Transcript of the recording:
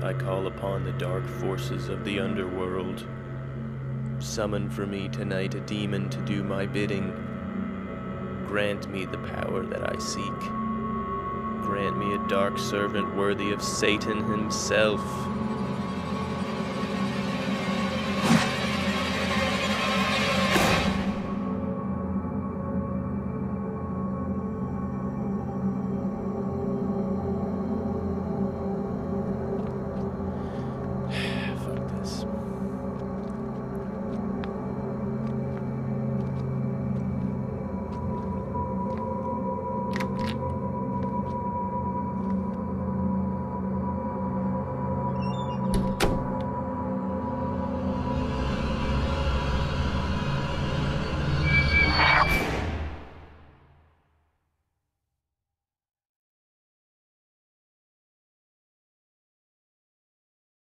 I call upon the dark forces of the underworld. Summon for me tonight a demon to do my bidding. Grant me the power that I seek. Grant me a dark servant worthy of Satan himself.